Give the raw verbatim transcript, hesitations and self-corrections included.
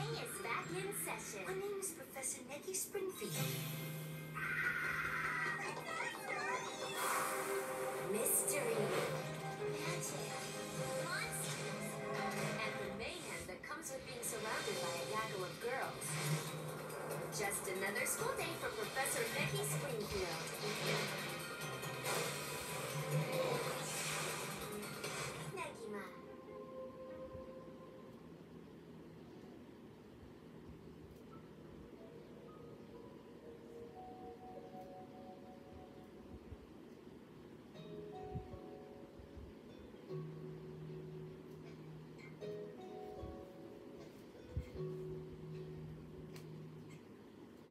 Learning is back in session. My name is Professor Nicky Springfield. Mystery, magic, monsters, and the mayhem that comes with being surrounded by a gaggle of girls. Just another school day for Professor Nicky Springfield.